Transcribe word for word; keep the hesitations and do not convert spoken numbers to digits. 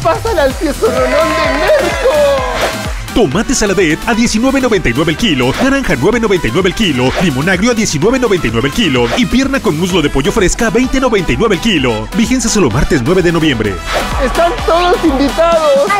Pásale al tieso Rolón de Merco. Tomate saladet a diecinueve noventa y nueve el kilo, naranja nueve noventa y nueve el kilo, limón agrio a diecinueve noventa y nueve el kilo y pierna con muslo de pollo fresca a veinte noventa y nueve el kilo. Vigencia solo martes nueve de noviembre. ¡Están todos invitados!